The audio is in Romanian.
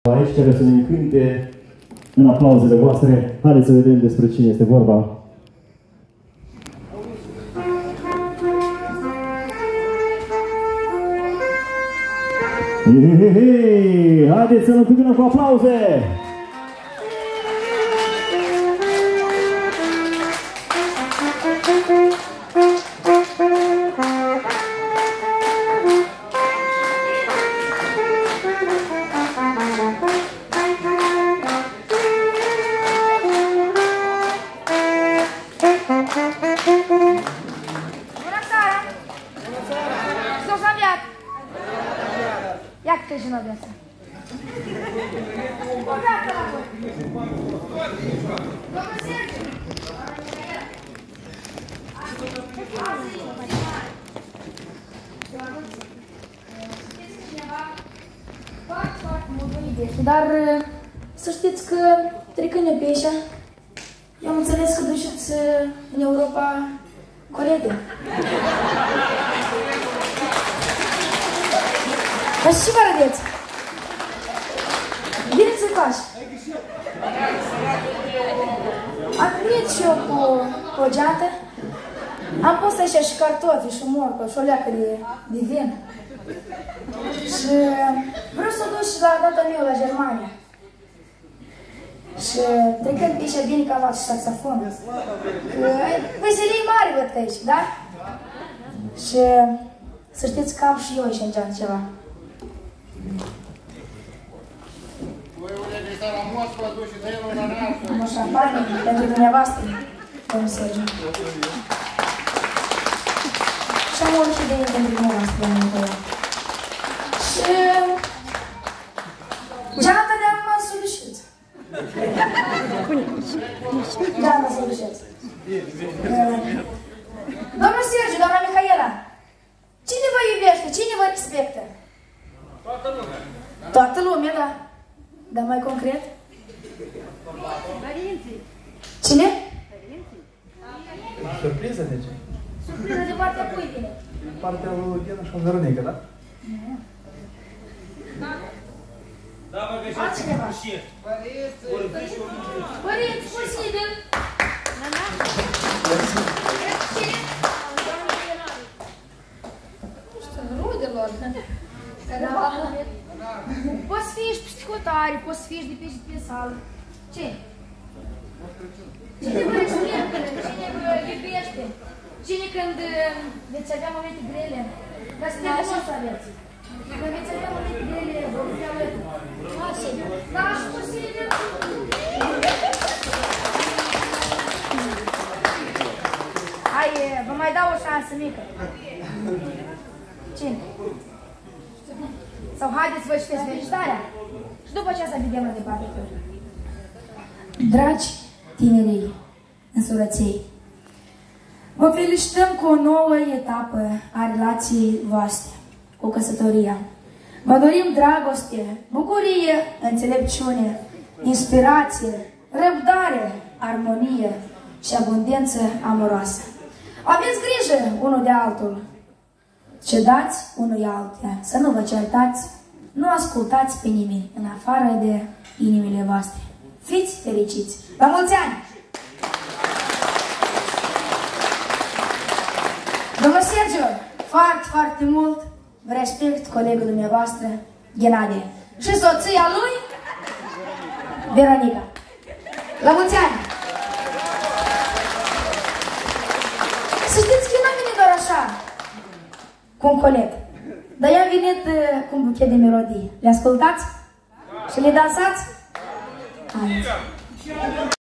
Aici care să ne încânte în aplauzele voastre. Haideți să vedem despre cine este vorba. Haideți să-l întâmpinăm cu aplauze! Jak to się nawiasa? Dar să știți că trecând pe aici, eu am înțeles că duceți în Europa colete. Dar și ce vă arădeți? Bine să faci! Am venit și eu cu o geantă. Am pus așa și cartofi, și morcă, și o leacă de vin. Și vreau să duc și la data meu la Germania. Și trecând pe aici bine că am luat și saxofon. Veselii mari văd că aici, da? Și să știți că am și eu aici în geantă ceva. Am o șampanie pentru dumneavoastră, domnul Sergiu. Și am o orhidee pentru dumneavoastră, domnul Nicola. Și geanta de-am solușit. Geanta solușit. Domnul Sergiu, doamna Mihaela, cine vă iubește? Cine vă respectă? Toată lumea. Toată lumea, da. Dar mai concret? Părinții. Cine? Părinții. Surpriză de ce? Surpriză de partea cui vine? Din partea lui Diana și Veronică, da? Da, mă găsesc. Altcineva? Părinți, posibil. Nu știu, rudelor. Poți fi și psihotare, poți fi și de pe sală. Ce? Cine vă respectă? Cine vă iubește? Cine când veți avea momente grele? Dar să ne așa să aveți. Când veți avea momente grele, vă veți avea așa. Da, și posibil. Hai, vă mai dau o șansă mică. Cine? Sau haideți, vă citeți felicitarea și după aceea să vedem mai departe. Dragi tinerii însurăței, vă felicităm cu o nouă etapă a relației voastre cu căsătoria. Vă dorim dragoste, bucurie, înțelepciune, inspirație, răbdare, armonie și abundență amoroasă. Aveți grijă unul de altul. Cedați unui altuia, să nu vă certați, nu ascultați pe nimeni în afară de inimile voastre. Fiți fericiți! La mulți ani! Domnul Sergiu, foarte, foarte mult vă respect colegul dumneavoastră, Ghenadie, și soția lui, Veronica. La mulți ani! Să știți că n-am venit doar așa, cu un colet. Dar i-am venit cu un buchet de melodii. Le ascultați? Și le dansați? Hai.